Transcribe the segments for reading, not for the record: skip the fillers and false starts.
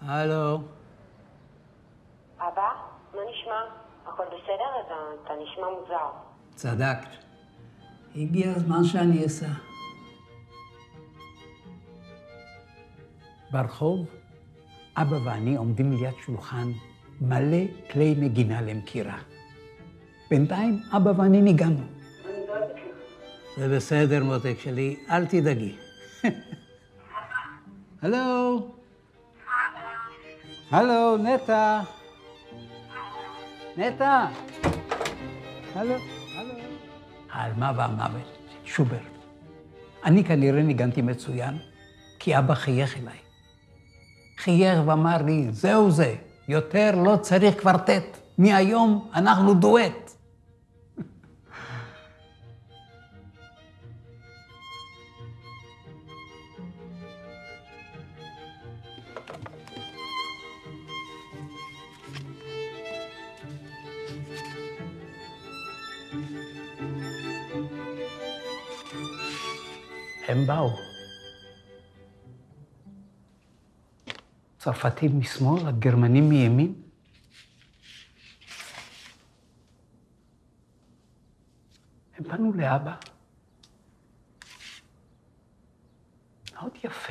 הלו. אבא, מה נשמע? הכל בסדר? אתה נשמע מוזר. צדקת. הגיע הזמן שאני אסע. ברחוב, אבא ואני עומדים ליד שולחן מלא כלי נגינה למכירה. בינתיים אבא ואני ניגענו. זה בסדר, מותק שלי, אל תדאגי. הלו. הלו, נטע. נטע. הלו. העלמה והמוות, שוברט. אני כנראה ניגנתי מצוין, כי אבא חייך אליי. חייך ואמר לי, זהו זה, יותר לא צריך קוורטט. מהיום אנחנו דואט. הם באו. צרפתים משמאל, הגרמנים מימין. הם פנו לאבא. מאוד יפה.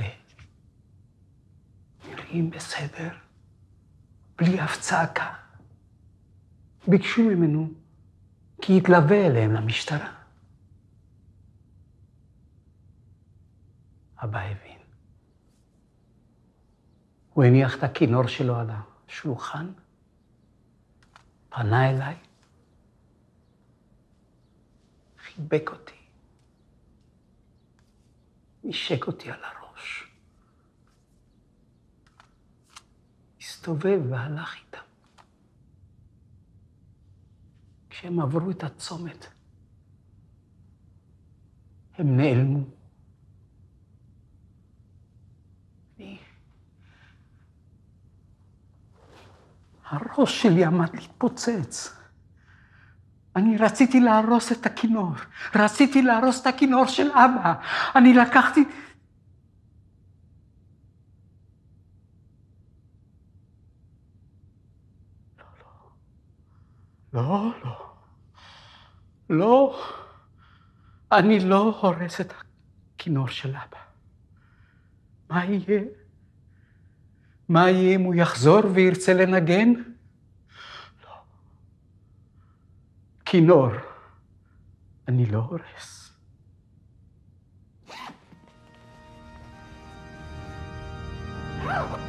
נראים בסדר, בלי אף צעקה. ביקשו ממנו כי יתלווה אליהם למשטרה. אבא הבין. הוא הניח את הכינור שלו על השולחן, פנה אליי, חיבק אותי, נשק אותי על הראש, הסתובב והלך איתם. כשהם עברו את הצומת, הם נעלמו. הראש שלי עמד להתפוצץ. אני רציתי להרוס את הכינור. רציתי להרוס את הכינור של אבא. אני לקחתי... לא. אני לא הורס את הכינור של אבא. מה יהיה? מה יהיה אם הוא יחזור וירצה לנגן? לא. כינור, אני לא הורס.